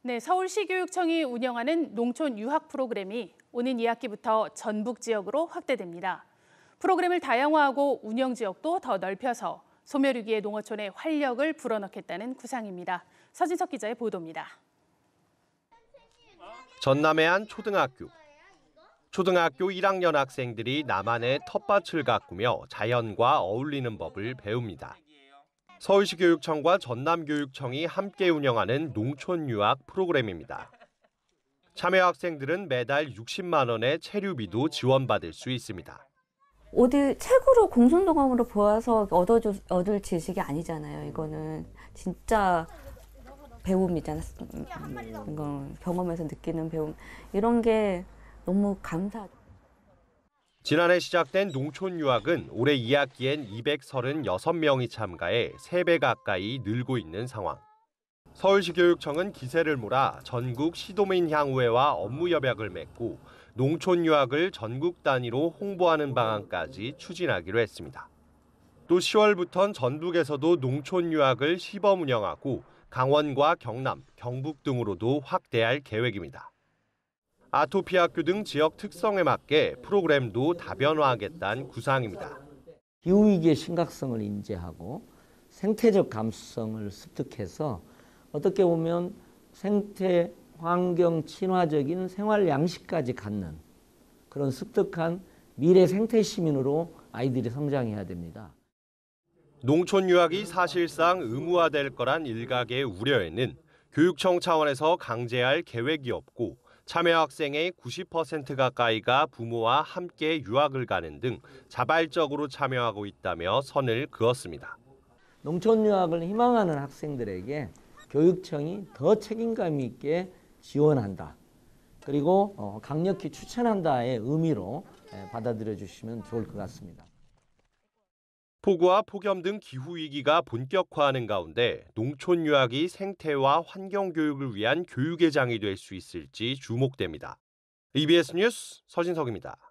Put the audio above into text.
네, 서울시교육청이 운영하는 농촌 유학 프로그램이 오는 2학기부터 전북 지역으로 확대됩니다. 프로그램을 다양화하고 운영 지역도 더 넓혀서 소멸위기의 농어촌에 활력을 불어넣겠다는 구상입니다. 서진석 기자의 보도입니다. 전남의 한 초등학교 1학년 학생들이 나만의 텃밭을 가꾸며 자연과 어울리는 법을 배웁니다. 서울시 교육청과 전남교육청이 함께 운영하는 농촌 유학 프로그램입니다. 참여 학생들은 매달 60만 원의 체류비도 지원받을 수 있습니다. 어디 책으로 공손도감으로 보아서 얻을 지식이 아니잖아요. 이거는 진짜 배움이잖아요. 이건 경험에서 느끼는 배움. 이런 게 너무 감사하죠. 지난해 시작된 농촌 유학은 올해 2학기엔 236명이 참가해 3배 가까이 늘고 있는 상황. 서울시 교육청은 기세를 몰아 전국 시도민 향후회와 업무 협약을 맺고 농촌 유학을 전국 단위로 홍보하는 방안까지 추진하기로 했습니다. 또 10월부턴 전북에서도 농촌 유학을 시범 운영하고 강원과 경남, 경북 등으로도 확대할 계획입니다. 아토피 학교 등 지역 특성에 맞게 프로그램도 다변화하겠다는 구상입니다. 기후위기의 심각성을 인지하고 생태적 감수성을 습득해서 어떻게 보면 생태 환경 친화적인 생활 양식까지 갖는 그런 습득한 미래 생태 시민으로 아이들이 성장해야 됩니다. 농촌 유학이 사실상 의무화될 거란 일각의 우려에는 교육청 차원에서 강제할 계획이 없고 참여 학생의 90% 가까이가 부모와 함께 유학을 가는 등 자발적으로 참여하고 있다며 선을 그었습니다. 농촌 유학을 희망하는 학생들에게 교육청이 더 책임감 있게 지원한다. 그리고 강력히 추천한다의 의미로 받아들여 주시면 좋을 것 같습니다. 폭우와 폭염 등 기후위기가 본격화하는 가운데 농촌 유학이 생태와 환경 교육을 위한 교육의 장이 될 수 있을지 주목됩니다. EBS 뉴스 서진석입니다.